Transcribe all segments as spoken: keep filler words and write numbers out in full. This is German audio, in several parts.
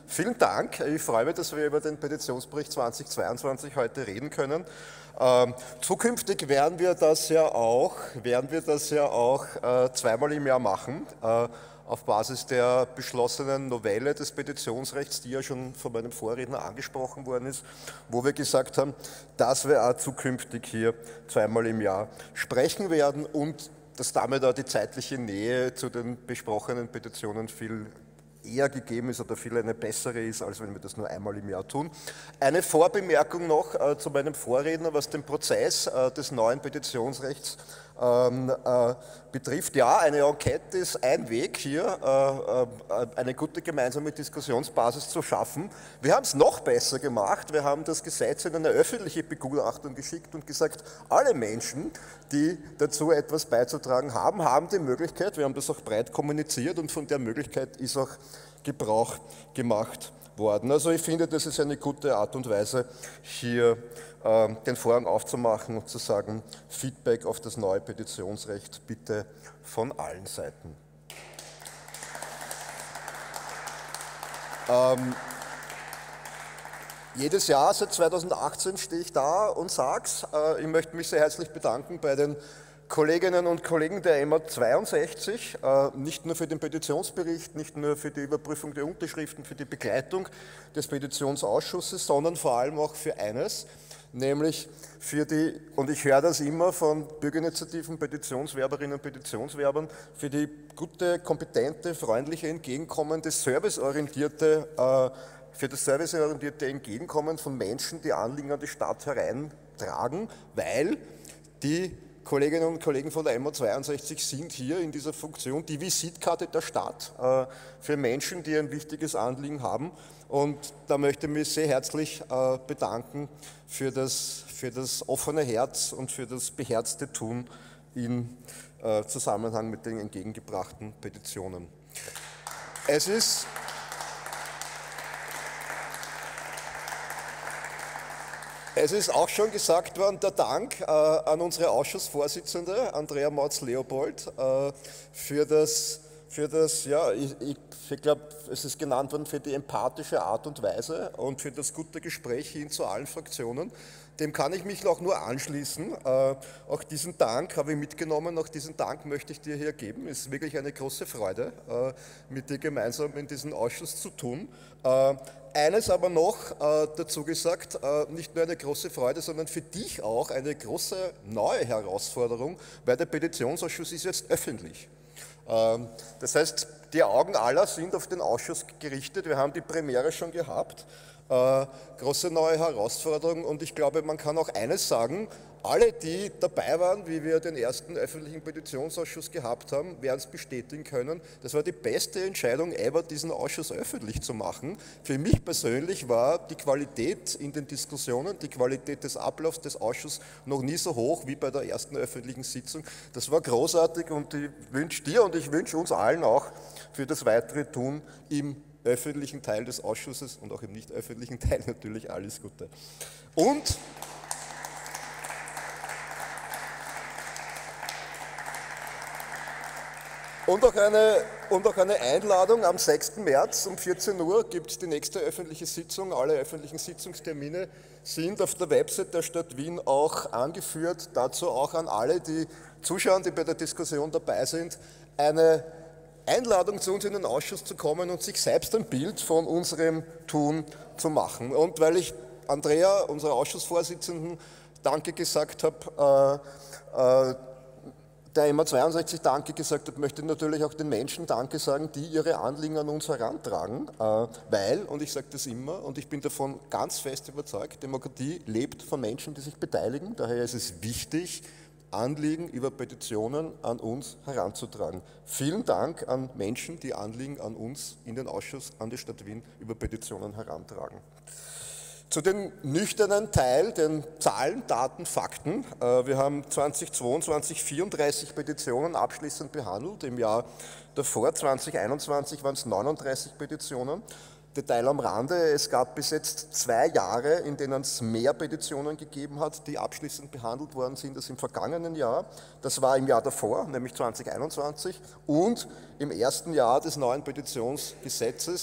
Vielen Dank. Ich freue mich, dass wir über den Petitionsbericht zweitausendzweiundzwanzig heute reden können. Ähm, zukünftig werden wir das ja auch, werden wir das ja auch äh, zweimal im Jahr machen, äh, auf Basis der beschlossenen Novelle des Petitionsrechts, die ja schon von meinem Vorredner angesprochen worden ist, wo wir gesagt haben, dass wir auch zukünftig hier zweimal im Jahr sprechen werden und dass damit auch die zeitliche Nähe zu den besprochenen Petitionen viel eher gegeben ist oder viel eine bessere ist, als wenn wir das nur einmal im Jahr tun. Eine Vorbemerkung noch äh, zu meinem Vorredner, was den Prozess äh, des neuen Petitionsrechts ähm, äh, betrifft. Ja, eine Enquete ist ein Weg hier, äh, äh, eine gute gemeinsame Diskussionsbasis zu schaffen. Wir haben es noch besser gemacht. Wir haben das Gesetz in eine öffentliche Begutachtung geschickt und gesagt, alle Menschen, die dazu etwas beizutragen haben, haben die Möglichkeit, wir haben das auch breit kommuniziert und von der Möglichkeit ist auch Gebrauch gemacht worden. Also ich finde, das ist eine gute Art und Weise, hier äh, den Vorhang aufzumachen und zu sagen, Feedback auf das neue Petitionsrecht bitte von allen Seiten. Ähm, jedes Jahr seit zweitausendachtzehn stehe ich da und sage es, äh, ich möchte mich sehr herzlich bedanken bei den Kolleginnen und Kollegen der M A zweiundsechzig, äh, nicht nur für den Petitionsbericht, nicht nur für die Überprüfung der Unterschriften, für die Begleitung des Petitionsausschusses, sondern vor allem auch für eines, nämlich für die, und ich höre das immer von Bürgerinitiativen, Petitionswerberinnen und Petitionswerbern, für die gute, kompetente, freundliche, entgegenkommende, serviceorientierte, äh, für das serviceorientierte Entgegenkommen von Menschen, die Anliegen an die Stadt hereintragen, weil die Kolleginnen und Kollegen von der M A zweiundsechzig sind hier in dieser Funktion die Visitkarte der Stadt äh, für Menschen, die ein wichtiges Anliegen haben. Und da möchte ich mich sehr herzlich äh, bedanken für das, für das offene Herz und für das beherzte Tun im äh, Zusammenhang mit den entgegengebrachten Petitionen. Es ist Es ist auch schon gesagt worden, der Dank äh, an unsere Ausschussvorsitzende, Andrea Mautz-Leopold, äh, für das, für das, ja, ich, ich, ich glaube, es ist genannt worden, für die empathische Art und Weise und für das gute Gespräch hin zu allen Fraktionen. Dem kann ich mich auch nur anschließen. Äh, auch diesen Dank habe ich mitgenommen, auch diesen Dank möchte ich dir hier geben. Es ist wirklich eine große Freude, äh, mit dir gemeinsam in diesem Ausschuss zu tun. Äh, eines aber noch äh, dazu gesagt, äh, nicht nur eine große Freude, sondern für dich auch eine große neue Herausforderung, weil der Petitionsausschuss ist jetzt öffentlich. Äh, das heißt, die Augen aller sind auf den Ausschuss gerichtet. Wir haben die Premiere schon gehabt. Äh, große neue Herausforderung und ich glaube, man kann auch eines sagen, alle, die dabei waren, wie wir den ersten öffentlichen Petitionsausschuss gehabt haben, werden es bestätigen können. Das war die beste Entscheidung ever, diesen Ausschuss öffentlich zu machen. Für mich persönlich war die Qualität in den Diskussionen, die Qualität des Ablaufs des Ausschusses noch nie so hoch wie bei der ersten öffentlichen Sitzung. Das war großartig und ich wünsche dir und ich wünsche uns allen auch für das weitere Tun im öffentlichen Teil des Ausschusses und auch im nicht öffentlichen Teil natürlich alles Gute. Und Und auch, eine, und auch eine Einladung, am sechsten März um vierzehn Uhr gibt es die nächste öffentliche Sitzung. Alle öffentlichen Sitzungstermine sind auf der Website der Stadt Wien auch angeführt. Dazu auch an alle, die zuschauen, die bei der Diskussion dabei sind, eine Einladung zu uns in den Ausschuss zu kommen und sich selbst ein Bild von unserem Tun zu machen. Und weil ich Andrea, unserer Ausschussvorsitzenden, Danke gesagt habe, äh, äh, der M A zweiundsechzig Danke gesagt habe, möchte ich natürlich auch den Menschen Danke sagen, die ihre Anliegen an uns herantragen, äh, weil, und ich sage das immer, und ich bin davon ganz fest überzeugt, Demokratie lebt von Menschen, die sich beteiligen, daher ist es wichtig, Anliegen über Petitionen an uns heranzutragen. Vielen Dank an Menschen, die Anliegen an uns in den Ausschuss, an die Stadt Wien über Petitionen herantragen. Zu den nüchternen Teil, den Zahlen, Daten, Fakten. Wir haben zweitausendzweiundzwanzig vierunddreißig Petitionen abschließend behandelt. Im Jahr davor, zweitausendeinundzwanzig, waren es neununddreißig Petitionen. Detail am Rande, es gab bis jetzt zwei Jahre, in denen es mehr Petitionen gegeben hat, die abschließend behandelt worden sind als im vergangenen Jahr. Das war im Jahr davor, nämlich zweitausendeinundzwanzig, und im ersten Jahr des neuen Petitionsgesetzes,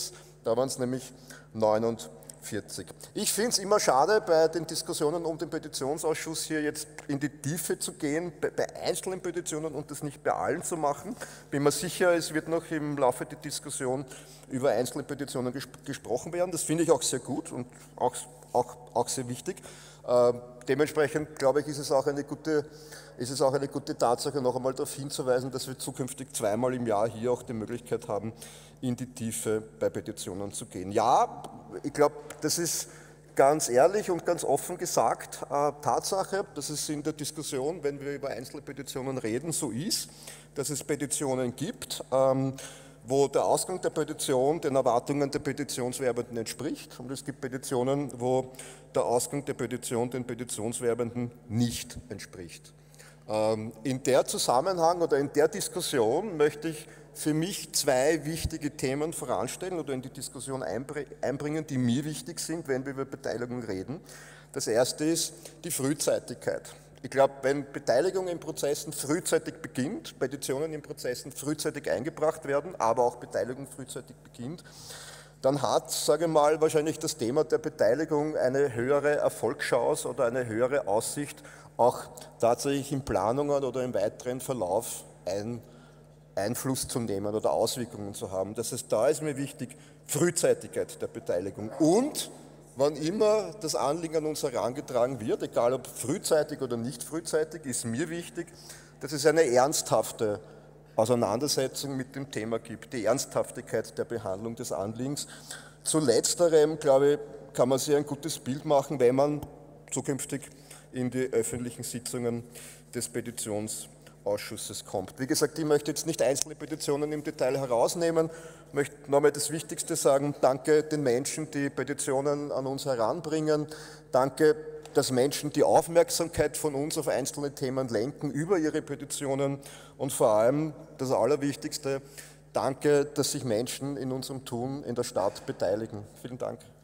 da waren es nämlich neunundvierzig. Ich finde es immer schade, bei den Diskussionen um den Petitionsausschuss hier jetzt in die Tiefe zu gehen, bei, bei einzelnen Petitionen und das nicht bei allen zu machen. Bin mir sicher, es wird noch im Laufe der Diskussion über einzelne Petitionen ges gesprochen werden. Das finde ich auch sehr gut und auch, auch, auch sehr wichtig. Äh, dementsprechend, glaube ich, ist es auch eine gute, ist es auch eine gute Tatsache, noch einmal darauf hinzuweisen, dass wir zukünftig zweimal im Jahr hier auch die Möglichkeit haben, in die Tiefe bei Petitionen zu gehen. Ja, ich glaube, das ist ganz ehrlich und ganz offen gesagt äh, Tatsache, dass es in der Diskussion, wenn wir über einzelne Petitionen reden, so ist, dass es Petitionen gibt, ähm, wo der Ausgang der Petition den Erwartungen der Petitionswerbenden entspricht, und es gibt Petitionen, wo der Ausgang der Petition den Petitionswerbenden nicht entspricht. Ähm, in der Zusammenhang oder in der Diskussion möchte ich für mich zwei wichtige Themen voranstellen oder in die Diskussion einbringen, die mir wichtig sind, wenn wir über Beteiligung reden. Das erste ist die Frühzeitigkeit. Ich glaube, wenn Beteiligung in Prozessen frühzeitig beginnt, Petitionen in Prozessen frühzeitig eingebracht werden, aber auch Beteiligung frühzeitig beginnt, dann hat, sage ich mal, wahrscheinlich das Thema der Beteiligung eine höhere Erfolgschance oder eine höhere Aussicht, auch tatsächlich in Planungen oder im weiteren Verlauf ein Einfluss zu nehmen oder Auswirkungen zu haben. Das heißt, da ist mir wichtig, Frühzeitigkeit der Beteiligung. Und wann immer das Anliegen an uns herangetragen wird, egal ob frühzeitig oder nicht frühzeitig, ist mir wichtig, dass es eine ernsthafte Auseinandersetzung mit dem Thema gibt, die Ernsthaftigkeit der Behandlung des Anliegens. Zu letzterem, glaube ich, kann man sich ein gutes Bild machen, wenn man zukünftig in die öffentlichen Sitzungen des Petitionsausschusses kommt. Wie gesagt, ich möchte jetzt nicht einzelne Petitionen im Detail herausnehmen, möchte nochmal das Wichtigste sagen: Danke den Menschen, die Petitionen an uns heranbringen. Danke, dass Menschen die Aufmerksamkeit von uns auf einzelne Themen lenken über ihre Petitionen. Und vor allem, das Allerwichtigste, danke, dass sich Menschen in unserem Tun in der Stadt beteiligen. Vielen Dank.